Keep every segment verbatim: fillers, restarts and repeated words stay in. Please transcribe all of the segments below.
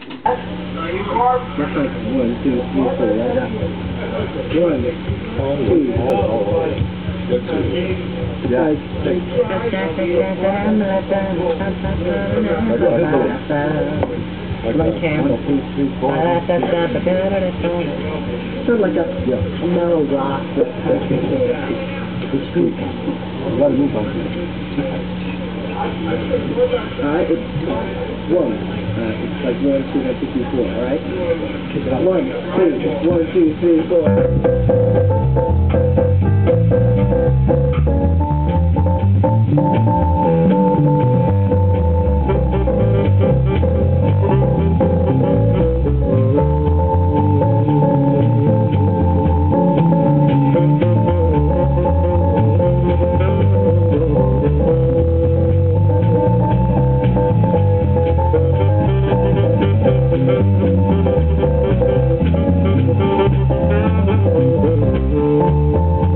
That's like one, two, three, four, right there. One, two, yeah. One camel. Sort of like a yeah. mellow rock. It's sweet. A lot of move on. Alright, it's one. Uh, it's like one, two, three, four, alright? One, two, one, two, three, four. Thank you.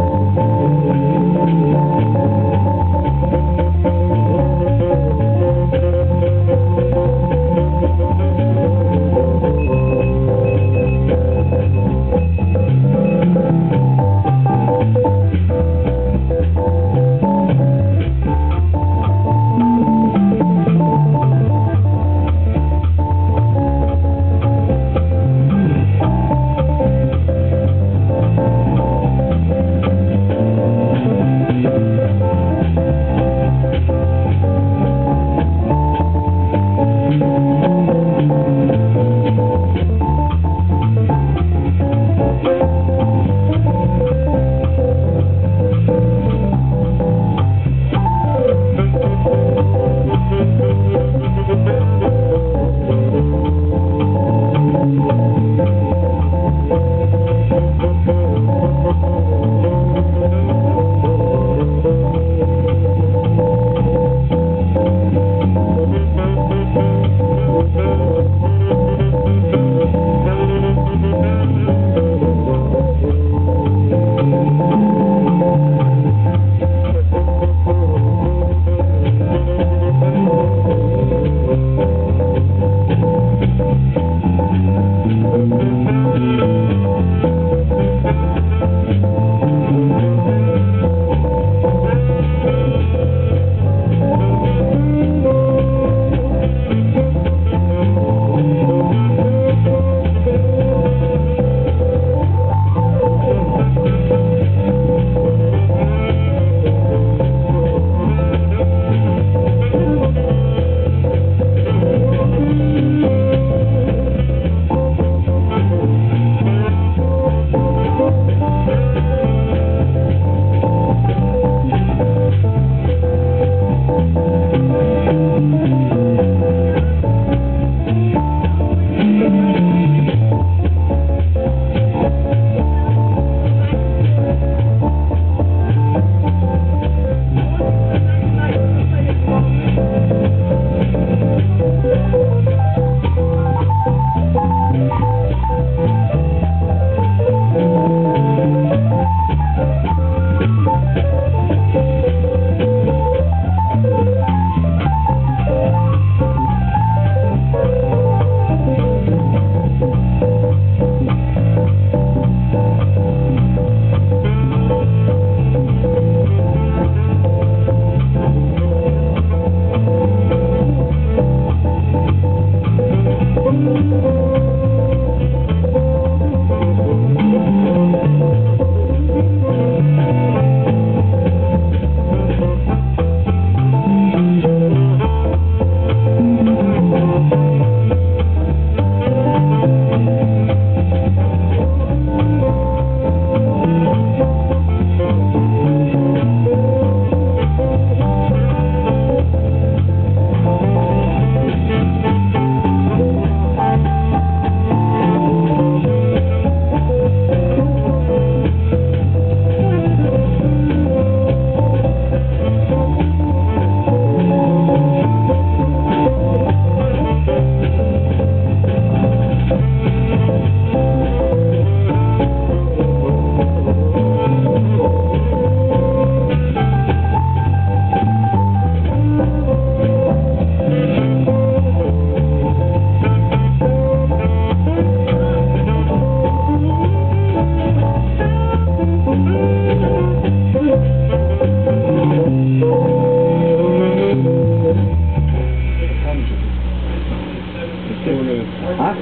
Huh?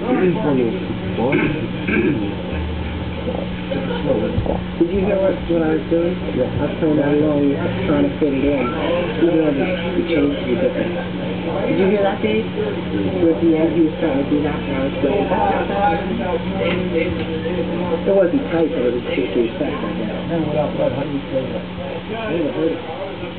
Did you hear what, what I was doing? Yeah. I was playing that along, trying to fit it in. Even though the, the change was different. Did you hear that, Dave? Towards the end, he was trying to do that, and I was playing that. It wasn't tight, but it was just the effect, I guess. And without blood, how do you play that? I never heard it.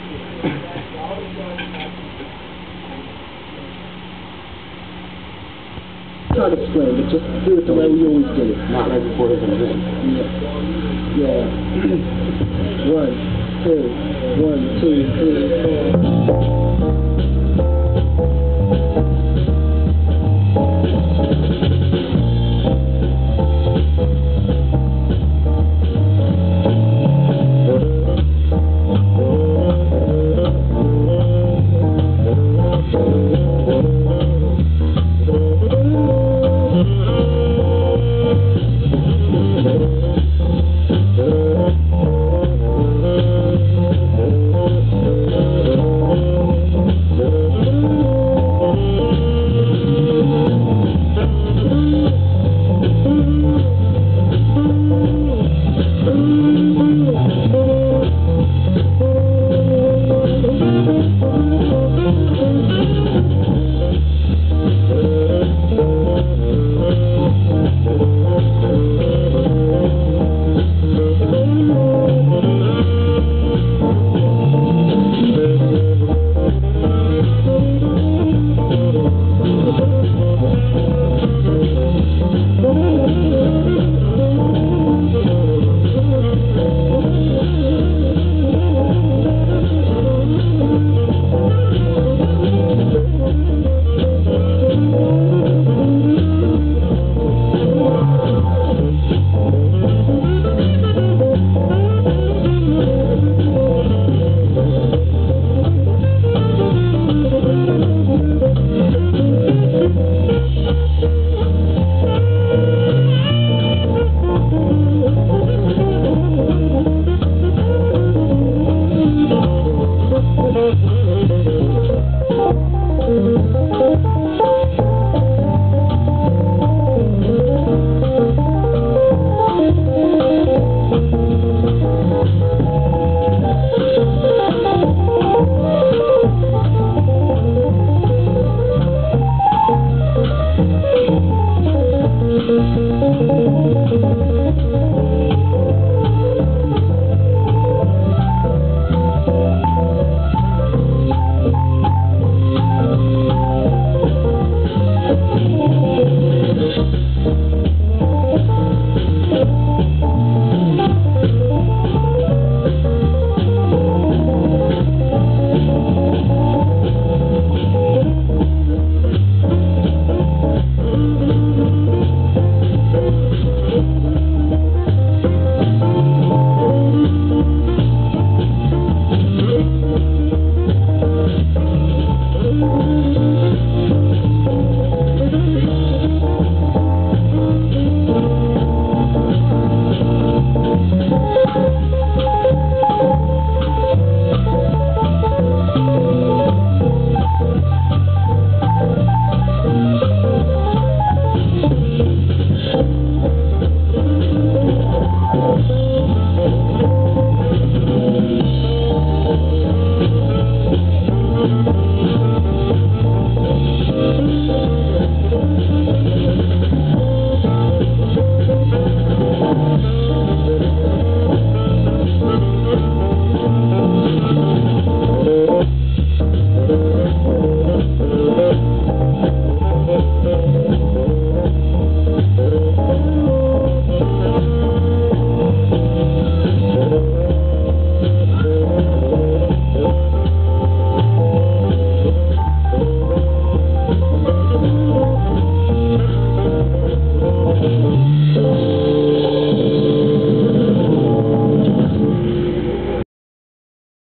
It's hard to explain, but just do it the way we always did it. Not right before they come in. Yeah. Yeah. One, two, one, two, three, four.